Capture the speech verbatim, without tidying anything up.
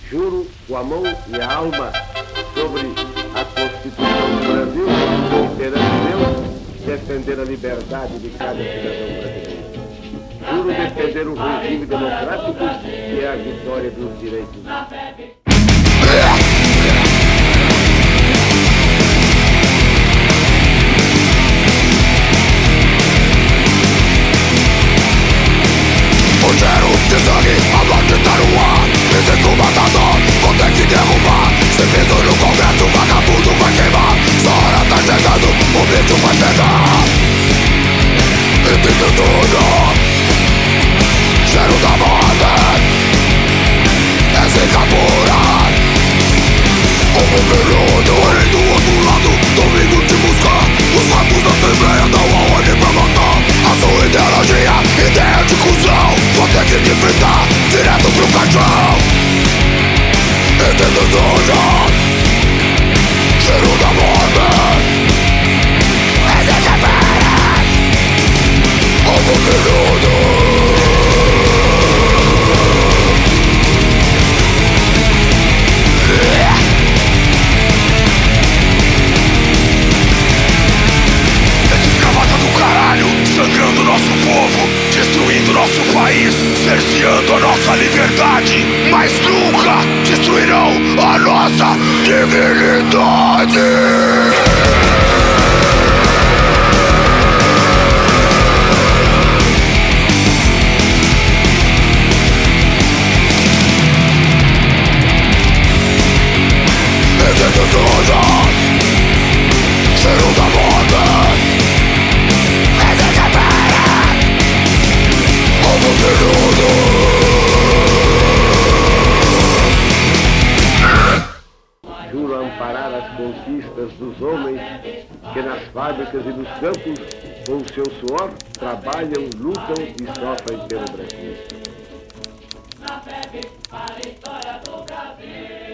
Juro com a mão e a alma sobre a Constituição do Brasil e perante Deus defender a liberdade de cada cidadão brasileiro. Juro defender o regime democrático que é a vitória dos direitos. O cheiro de sangue, a morte tá no ar. Físico matador, vou ter que derrubar. Se piso no Congresso, vagabundo vai queimar. Sua hora tá chegando, o bicho vai pegar. E tudo tudo, cheiro da morte, é zica pura. O peludo, olhei do outro lado, tô vindo te buscar. Os ratos da Assembleia dão a ordem pra matar. A sua ideologia, ideia de cuzão, vou ter que te enfrentar direto pro caixão. E tendo tudo, cheiro da morte, é desespero. Ovo peludo. Sangrando nosso povo, destruindo nosso país, cerceando a nossa liberdade, mas nunca destruirão a nossa dignidade. Cheiro da morte, Juro amparar as conquistas dos homens que nas fábricas e nos campos, com o seu suor, trabalham, lutam e sofrem pelo Brasil. Na febre, para a história do Brasil.